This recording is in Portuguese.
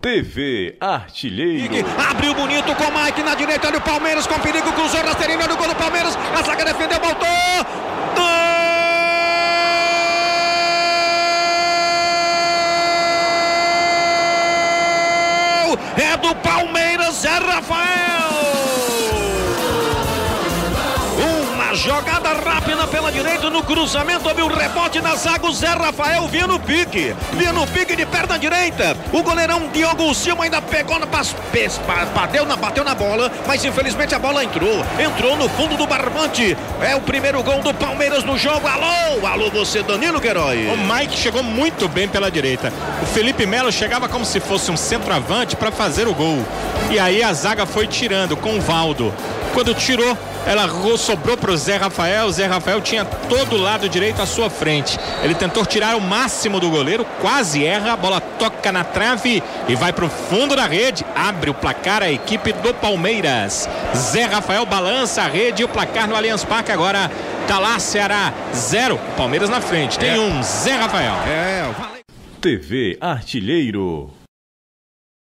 TV Artilheiro. Abriu bonito com o Mike na direita, olha o Palmeiras com perigo, cruzou rasteirinho, olha o gol do Palmeiras, a zaga defendeu, voltou! Gol! É do Palmeiras, Zé Rafael! Jogada rápida pela direita no cruzamento, houve um rebote na zaga, o Zé Rafael vinha no pique de perna direita, o goleirão Diogo Silva ainda pegou, bateu na bola, mas infelizmente a bola entrou no fundo do barbante. É o primeiro gol do Palmeiras no jogo. Alô você, Danilo Queiroz. O Mike chegou muito bem pela direita, o Felipe Melo chegava como se fosse um centroavante para fazer o gol, e aí a zaga foi tirando com o Valdo. Quando tirou, ela sobrou para o Zé Rafael. O Zé Rafael tinha todo o lado direito à sua frente. Ele tentou tirar o máximo do goleiro, quase erra, a bola toca na trave e vai para o fundo da rede. Abre o placar a equipe do Palmeiras. Zé Rafael balança a rede e o placar no Allianz Parque agora tá lá, Ceará 0, Palmeiras na frente. Tem Zé Rafael. TV Artilheiro.